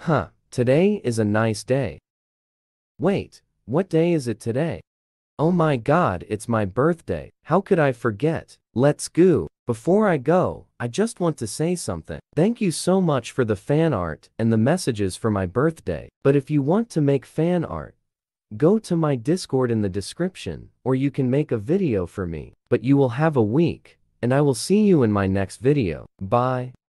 Today is a nice day. Wait, what day is it today? Oh my god, it's my birthday. How could I forget? Let's go. Before I go, I just want to say something. Thank you so much for the fan art and the messages for my birthday. But if you want to make fan art, go to my Discord in the description, or you can make a video for me. But you will have a week, and I will see you in my next video. Bye.